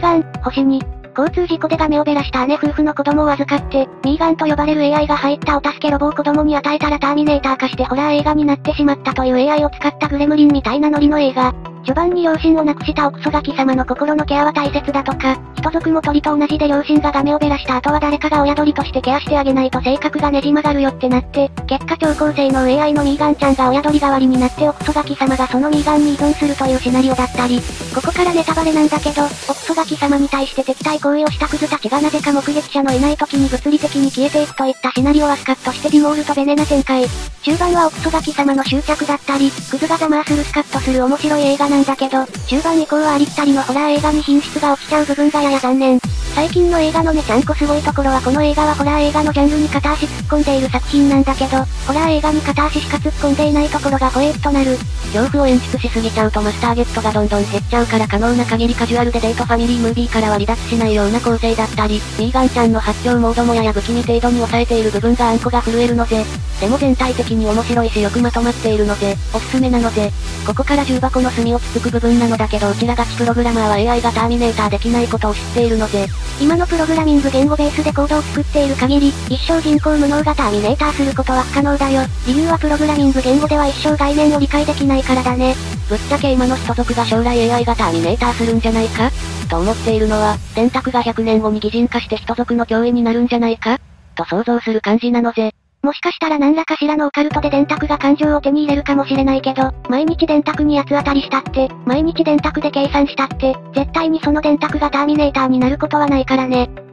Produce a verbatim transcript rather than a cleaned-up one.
ガン、星に。交通事故でダメをべらした姉夫婦の子供を預かって、ミーガンと呼ばれる エーアイ が入ったお助けロボを子供に与えたらターミネーター化してホラー映画になってしまったという エーアイ を使ったグレムリンみたいなノリの映画。序盤に両親を亡くしたおクソガキ様の心のケアは大切だとか、人族も鳥と同じで両親がダメをべらした後は誰かが親鳥としてケアしてあげないと性格がねじ曲がるよってなって、結果超高性能 エーアイ のミーガンちゃんが親鳥代わりになっておクソガキ様がそのミーガンに依存するというシナリオだったり、ここからネタバレなんだけど、おクソガキ様に対して敵対行為をしたクズたちがなぜか目撃者のいない時に物理的に消えていくといったシナリオはスカッとしてディモールとベネな展開。中盤はおクソガキ様の執着だったり、クズがざまーするスカッとする面白い映画なんだけど、中盤以降はありきたりのホラー映画に品質が落ちちゃう部分がやや残念。最近の映画のねちゃんこすごいところはこの映画はホラー映画のジャンルに片足突っ込んでいる作品なんだけど、ホラー映画に片足しか突っ込んでいないところがポエッとなる。 恐怖を演出しすぎちゃうとマスターゲットがどんどん減っちゃうから可能な限りカジュアルでデートファミリームービーからは離脱しないような構成だったり、ミーガンちゃんの発狂モードもやや不気味程度に抑えている部分があんこが震えるので、でも全体的に面白いしよくまとまっているので、おすすめなので、ここから重箱の隅をつつく部分なのだけどうちらガチプログラマーは エーアイ がターミネーターできないことを知っているので、 今のプログラミング言語ベースでコードを作っている限り、一生人工無能がターミネーターすることは不可能だよ。理由はプログラミング言語では一生概念を理解できないからだね。 ぶっちゃけ今の人族が将来 エーアイ がターミネーターするんじゃないかと思っているのは、電卓がひゃくねんごに擬人化して人族の脅威になるんじゃないかと想像する感じなのぜ。 もしかしたら何らかしらのオカルトで電卓が感情を手に入れるかもしれないけど、毎日電卓に八つ当たりしたって、毎日電卓で計算したって、絶対にその電卓がターミネーターになることはないからね。